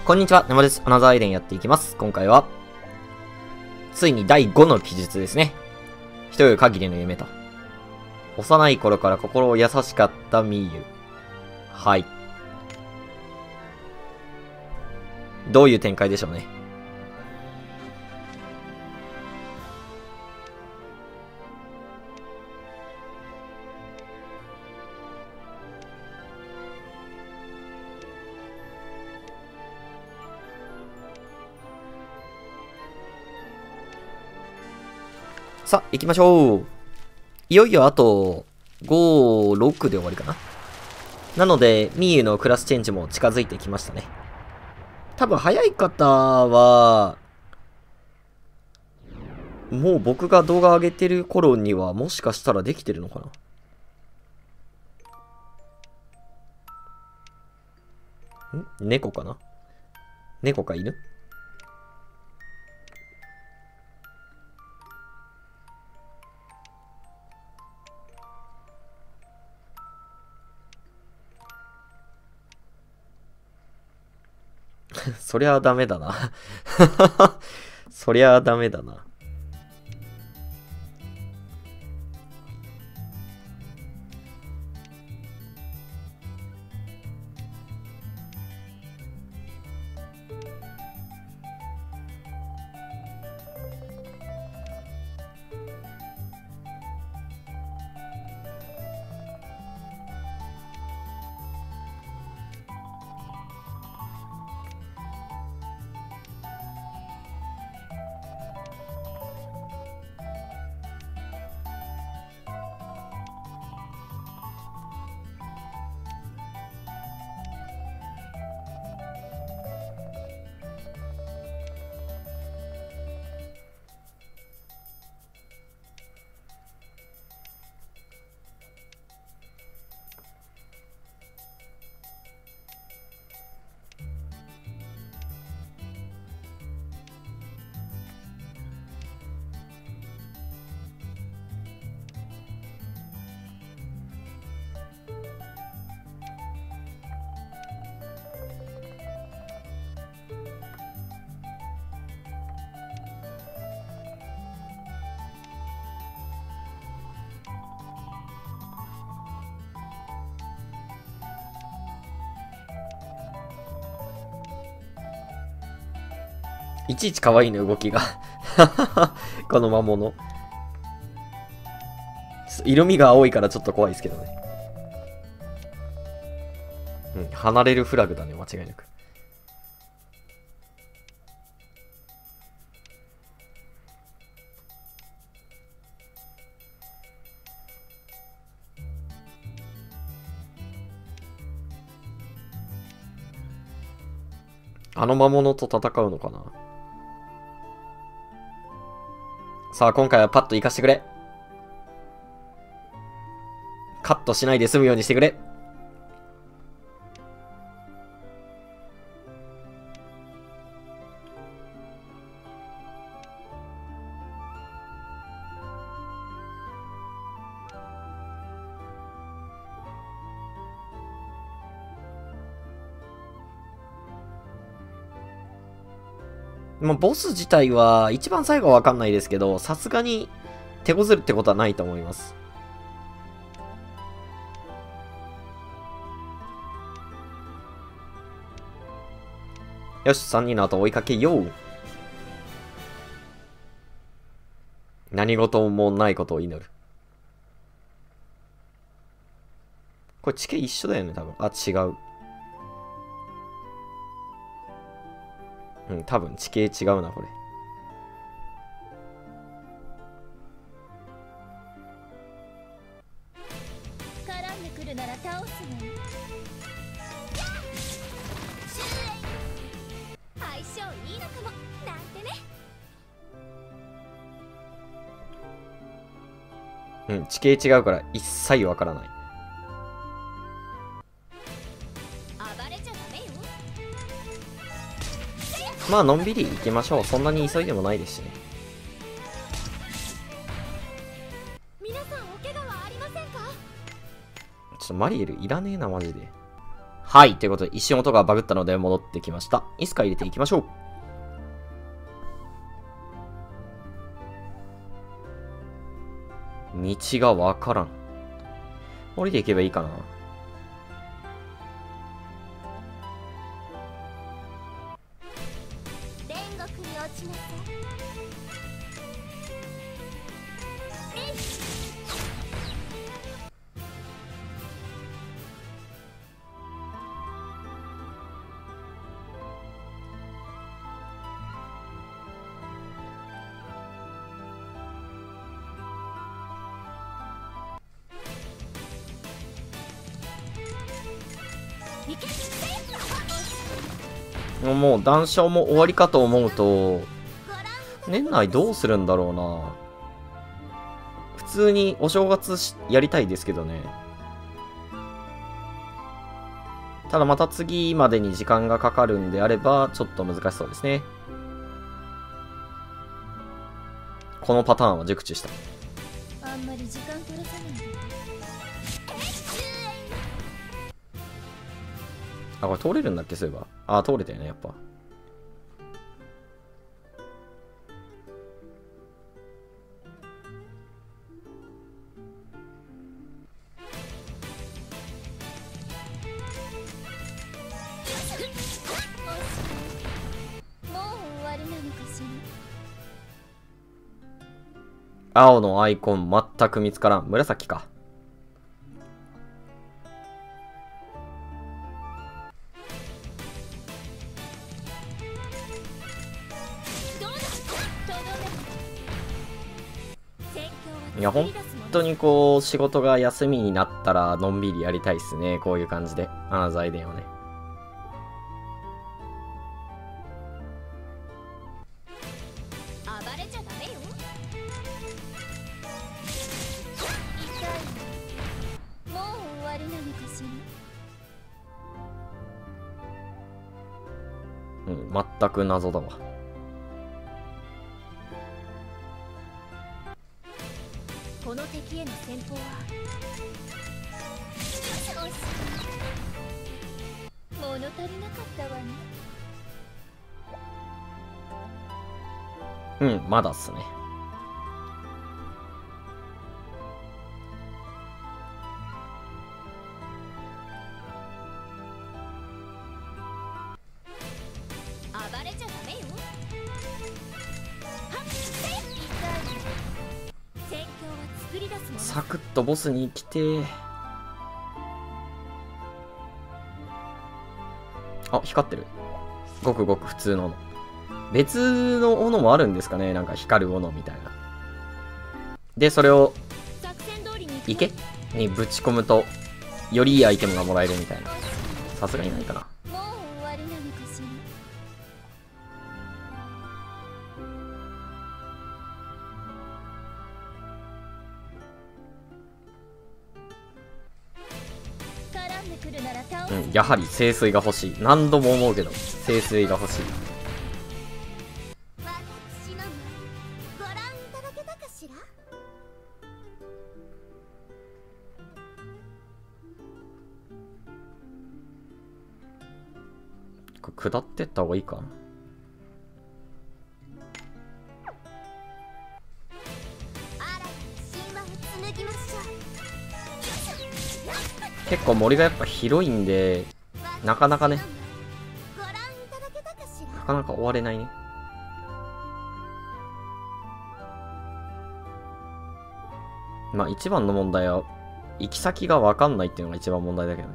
こんにちは、山です。アナザーアイデンやっていきます。今回は、ついに第5の記述ですね。人よ限りの夢と。幼い頃から心優しかったミーユ。はい。どういう展開でしょうね。さあ、行きましょう。いよいよあと、5、6で終わりかな。なので、ミーユのクラスチェンジも近づいてきましたね。多分早い方は、もう僕が動画上げてる頃にはもしかしたらできてるのかな。猫かな。猫か犬そりゃダメだな。そりゃダメだな。いちいち可愛いね、動きが。この魔物。色味が青いからちょっと怖いですけどね。うん、離れるフラグだね、間違いなく。あの魔物と戦うのかな。さあ、今回はパッと行かしてくれ。カットしないで済むようにしてくれ。まあ、ボス自体は一番最後はわかんないですけど、さすがに手こずるってことはないと思います。よし、3人の後追いかけよう。何事もないことを祈る。これ地形一緒だよね、多分。あ、違う。うん、多分地形違うな、これ。 絡んでくるなら倒すのよ。相性いいのかもなんてね。 うん、地形違うから一切わからない。 暴れちゃダメよ。 まあ、のんびり行きましょう。そんなに急いでもないですしね。 皆さんお怪我はありませんか？ ちょっとマリエルいらねえな、マジで。 はい。ということで、一瞬音がバグったので戻ってきました。イスカ入れていきましょう。道がわからん。降りていけばいいかな。 天国に落ちなさい。 もう談笑も終わりかと思うと、年内どうするんだろうな。普通にお正月やりたいですけどね。ただまた次までに時間がかかるんであれば、ちょっと難しそうですね。このパターンは熟知した。 あんまり時間取らさないで。 あ、これ通れるんだっけ、そういえば。あ、通れたよね、やっぱ。 もう終わりなのかしら。 青のアイコン全く見つからん。紫か。いや、本当にこう、仕事が休みになったら、のんびりやりたいっすね。こういう感じで。アナザーエデンをね。 暴れちゃダメよ。痛い。もう終わりなのかしら。 うん、全く謎だわ。 この敵への戦法は物足りなかったわね。 うん、まだっすね。 暴れちゃダメよ。はっ、戦況は作り出すもの。 サクッとボスに来て。あ、光ってる。ごくごく普通の斧。別の斧もあるんですかね、なんか光る斧みたいな。で、それを作戦通りに池にぶち込むと、よりいいアイテムがもらえるみたいな。さすがにないかな。 もう終わりなのかしら。絡んでくるなら倒す。 うん、やはり聖水が欲しい。何度も思うけど、聖水が欲しい。 私のご覧いただけたかしら。 これ下ってった方がいいか。結構森がやっぱ広いんで、なかなかね、なかなか終われないね。まあ一番の問題は、行き先がわかんないっていうのが一番問題だけどね。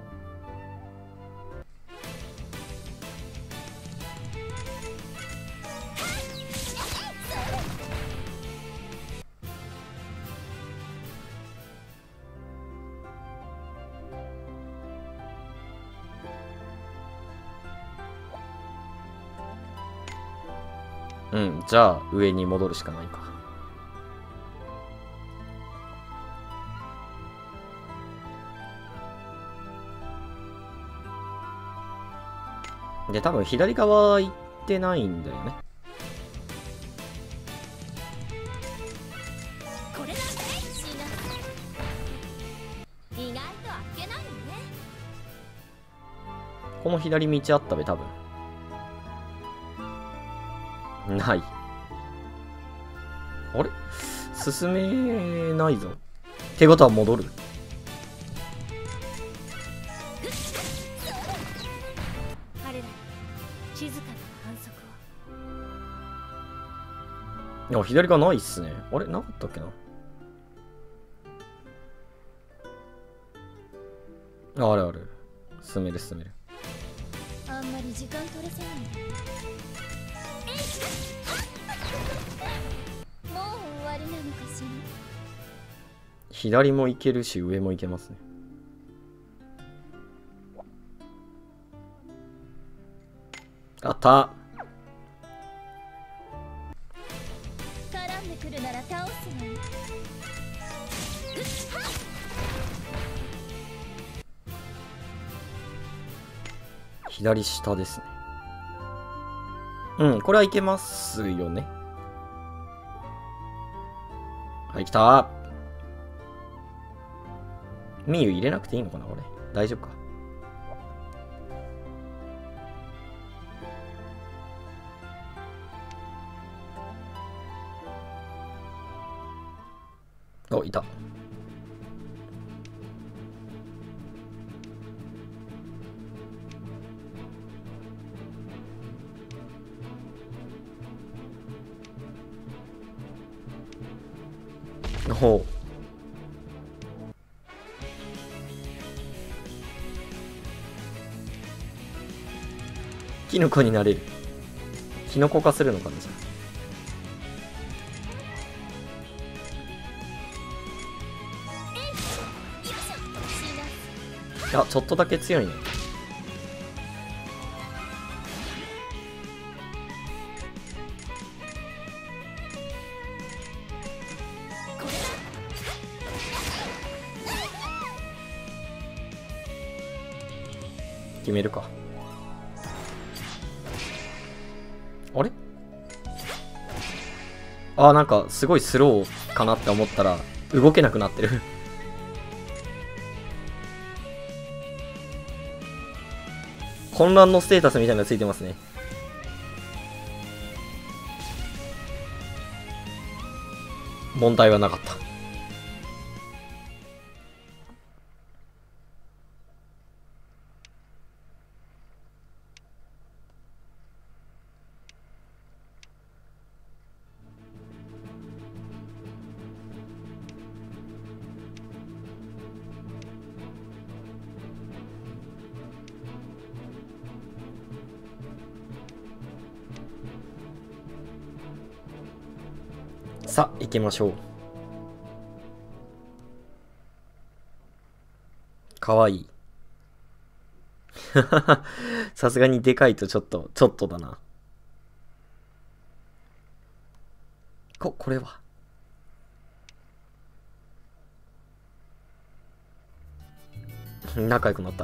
うん、じゃあ上に戻るしかないか。で、多分左側行ってないんだよね。 これなんて死な意外とあっけないのね。 この左道あったべ、多分。ない。あれ進めないぞ。ってことは戻る。 彼ら静かな反則を。 いや、左がないっすね。あれなかったっけな。あれあれ。進める進める。 あんまり時間取れそうに。もう終わりなのかしら。 左も行けるし、上も行けますね。あった。 絡んでくるなら倒すわ。 左下ですね。うん、これはいけますよね。はい、来た。ミユ入れなくていいのかな、俺。大丈夫か。お、いた。ほう。キノコになれる。キノコ化するのかな、じゃあ。あ、ちょっとだけ強いね。決めるか。あれあ、なんかすごいスローかなって思ったら動けなくなってる混乱のステータスみたいなのがついてますね。問題はなかった。さあ行きましょう。かわいいさすがにでかいとちょっとだな。これは仲良くなった。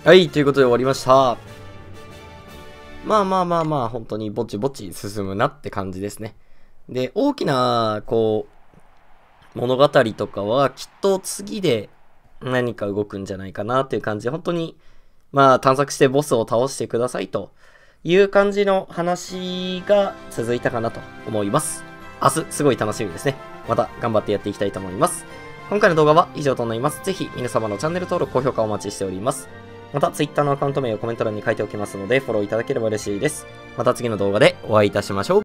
はい、ということで終わりました。まあ、本当にぼちぼち進むなって感じですね。で、大きな、物語とかはきっと次で何か動くんじゃないかなっていう感じで、本当に、探索してボスを倒してくださいという感じの話が続いたかなと思います。明日、すごい楽しみですね。また頑張ってやっていきたいと思います。今回の動画は以上となります。ぜひ皆様のチャンネル登録、高評価お待ちしております。また Twitter のアカウント名をコメント欄に書いておきますので、フォローいただければ嬉しいです。また次の動画でお会いいたしましょう。